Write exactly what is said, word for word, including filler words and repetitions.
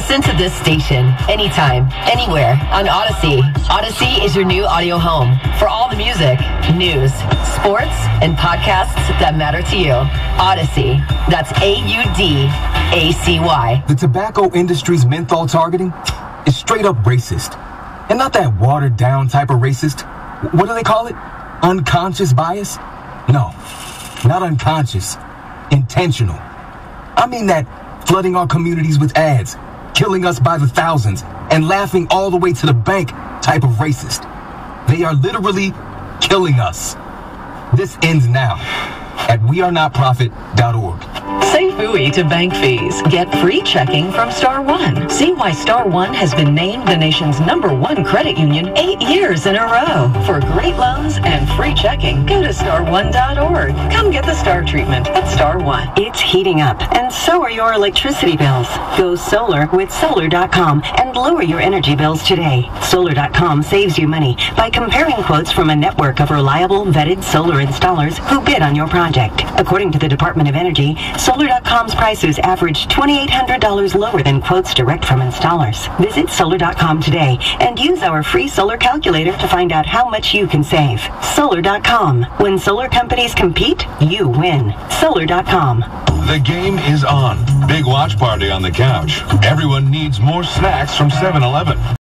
Listen to this station anytime, anywhere on Odyssey. Odyssey is your new audio home for all the music, news, sports, and podcasts that matter to you. Odyssey. That's A U D A C Y. The tobacco industry's menthol targeting is straight up racist. And not that watered down type of racist. What do they call it? Unconscious bias? No, not unconscious. Intentional. I mean that flooding our communities with ads, killing us by the thousands, and laughing all the way to the bank type of racist. They are literally killing us. This ends now at we are not profit dot org. Say phooey to bank fees. Get free checking from Star One. See why Star One has been named the nation's number one credit union eight years in a row. For great loans and free checking, go to star one dot org. Come get the Star treatment at Star One. It's heating up, and so are your electricity bills. Go solar with solar dot com and lower your energy bills today. solar dot com saves you money by comparing quotes from a network of reliable, vetted solar installers who bid on your project. According to the Department of Energy, solar dot com's prices average two thousand eight hundred dollars lower than quotes direct from installers. Visit solar dot com today and use our free solar calculator to find out how much you can save. solar dot com. When solar companies compete, you win. solar dot com. The game is on. Big watch party on the couch. Everyone needs more snacks from seven eleven.